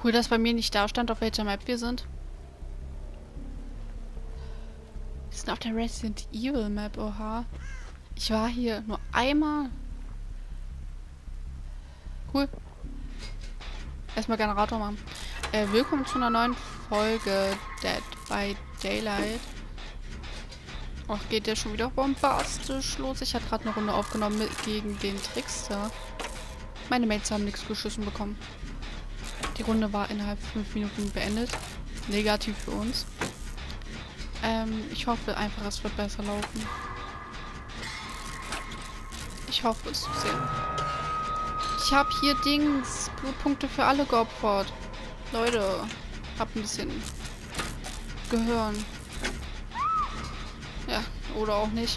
Cool, dass bei mir nicht da stand, auf welcher Map wir sind. Wir sind auf der Resident Evil Map, oha. Ich war hier nur einmal. Cool. Erstmal Generator machen. Willkommen zu einer neuen Folge Dead by Daylight. Och, geht der schon wieder bombastisch los. Ich hatte gerade eine Runde aufgenommen gegen den Trickster. Meine Mates haben nichts geschissen bekommen. Die Runde war innerhalb 5 Minuten beendet. Negativ für uns. Ich hoffe einfach, es wird besser laufen. Ich hoffe es sehr. Ich habe hier Dings, Blutpunkte für alle geopfert. Leute, hab ein bisschen Gehirn. Ja, oder auch nicht.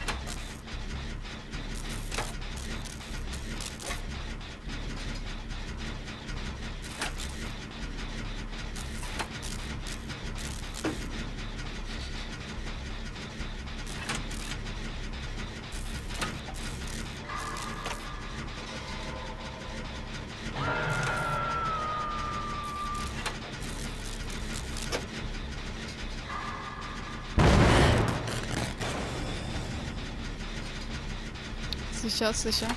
Sicher, sicher.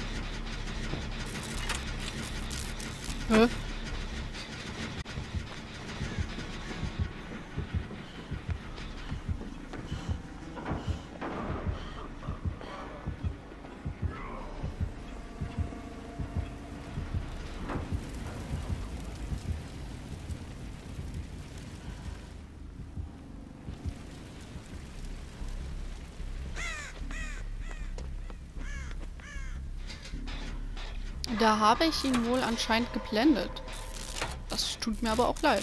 Hä? Da habe ich ihn wohl anscheinend geblendet. Das tut mir aber auch leid.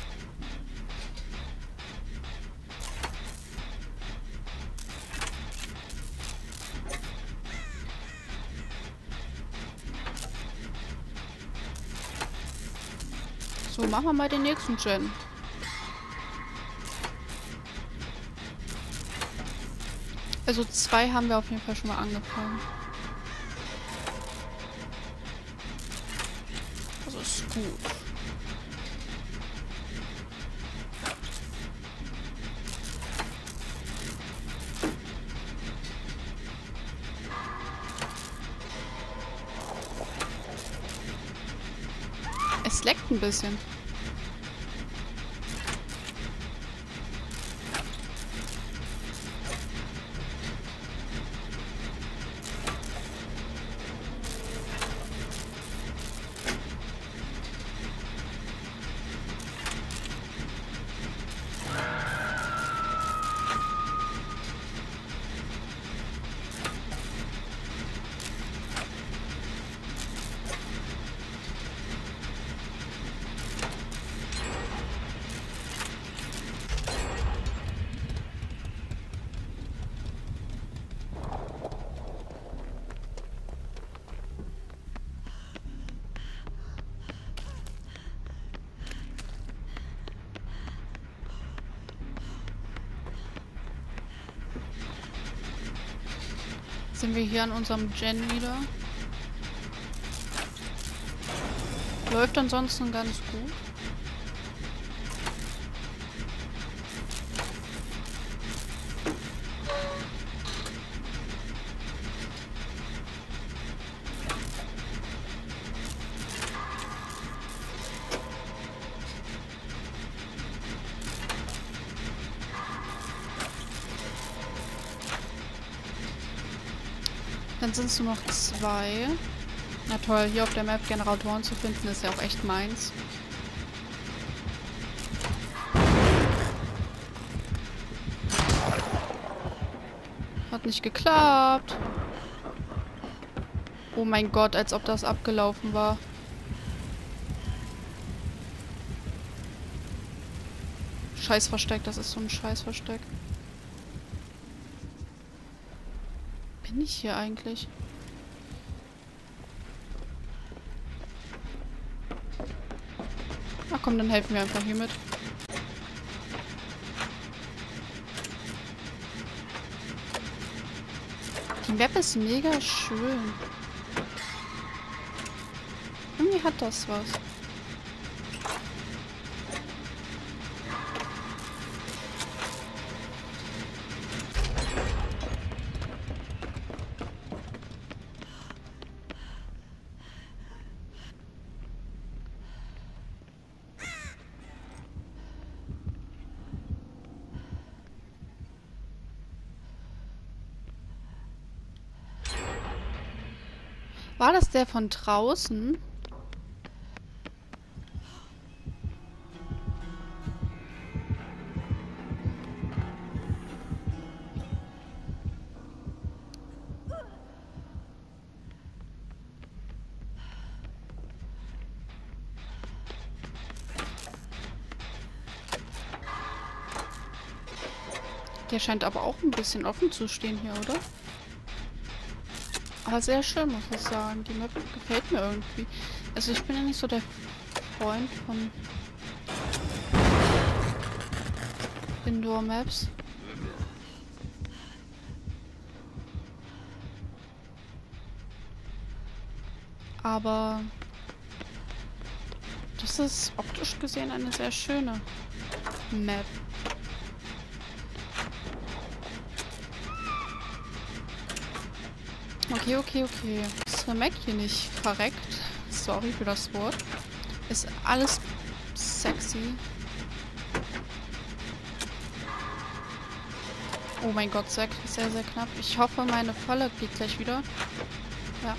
So, machen wir mal den nächsten Gen. Also 2 haben wir auf jeden Fall schon mal angefangen. Das ist gut. Es leckt ein bisschen. Sind wir hier an unserem Gen wieder? Läuft ansonsten ganz gut. Dann sind es nur noch 2. Na toll, hier auf der Map Generatoren zu finden, ist ja auch echt meins. Hat nicht geklappt. Oh mein Gott, als ob das abgelaufen war. Scheißversteck, das ist so ein Scheißversteck. Bin ich hier eigentlich? Ach komm, dann helfen wir einfach hier mit. Die Map ist mega schön. Irgendwie hat das was. War das der von draußen? Der scheint aber auch ein bisschen offen zu stehen hier, oder? Aber sehr schön, muss ich sagen. Die Map gefällt mir irgendwie. Also ich bin ja nicht so der Freund von Indoor-Maps. Aber das ist optisch gesehen eine sehr schöne Map. Okay, okay, okay. Ist der Mac hier nicht verreckt? Sorry für das Wort. Ist alles sexy. Oh mein Gott, sehr, sehr, sehr knapp. Ich hoffe, meine Falle geht gleich wieder. Ja.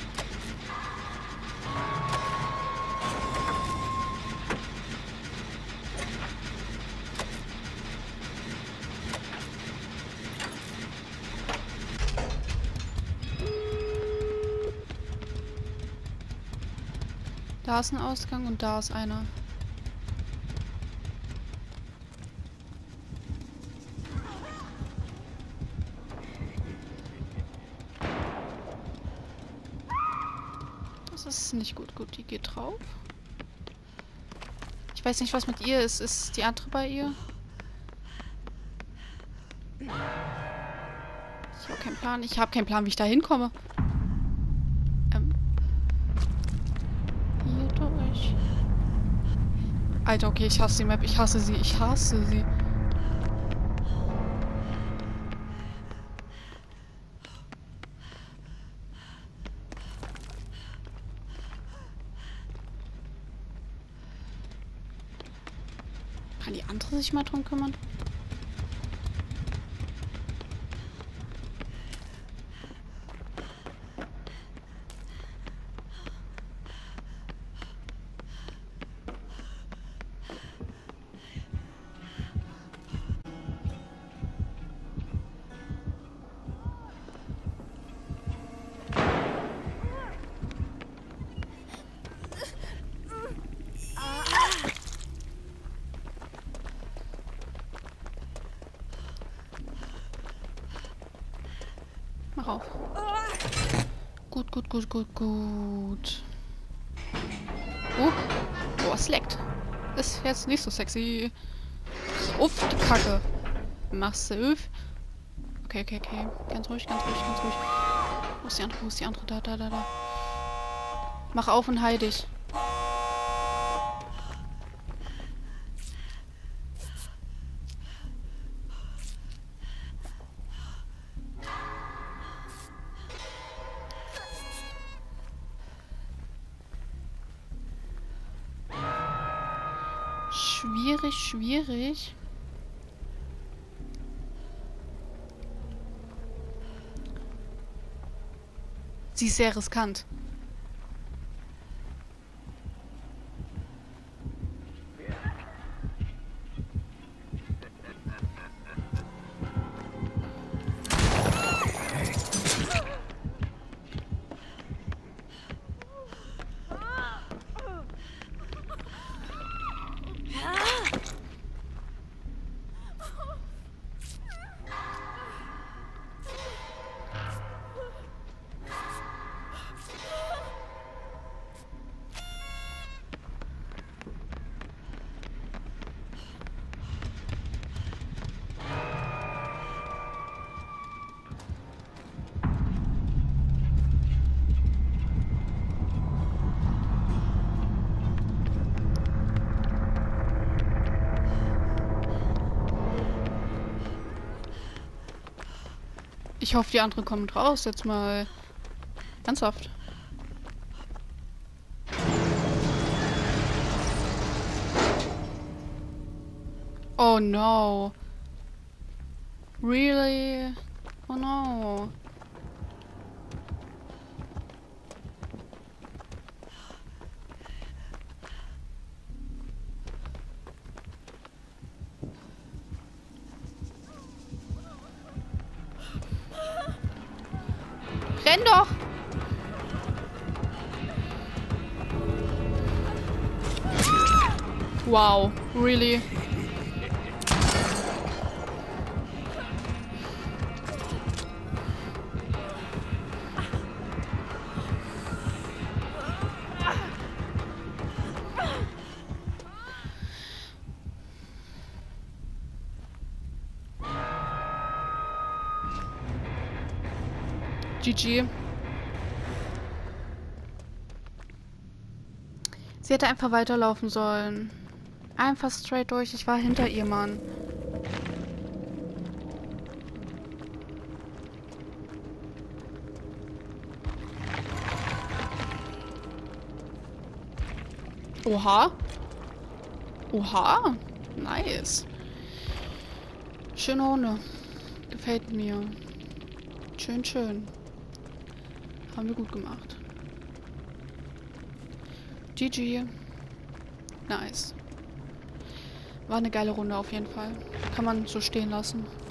Da ist ein Ausgang und da ist einer. Das ist nicht gut. Gut, die geht drauf. Ich weiß nicht, was mit ihr ist. Ist die andere bei ihr? Ich habe keinen Plan. Ich habe keinen Plan, wie ich da hinkomme. Hier durch. Alter, okay, ich hasse die Map. Ich hasse sie. Ich hasse sie. Kann die andere sich mal drum kümmern? Mach auf. Gut, gut, gut, gut, gut. Oh, es leckt. Ist jetzt nicht so sexy. Uff, die Kacke. Machst du öff. Okay, okay, okay. Ganz ruhig, ganz ruhig, ganz ruhig. Wo ist die andere? Wo ist die andere? Da, da, da, da. Mach auf und heil dich. Schwierig, schwierig. Sie ist sehr riskant. Ich hoffe, die andere kommt raus. Jetzt mal ernsthaft. Oh no. Really? Oh no. Renn doch! Wow, really? GG. Sie hätte einfach weiterlaufen sollen. Einfach straight durch. Ich war hinter ihr, Mann. Oha. Oha. Nice. Schöne Runde. Gefällt mir. Schön, schön. Haben wir gut gemacht. GG. Nice. War eine geile Runde auf jeden Fall. Kann man so stehen lassen.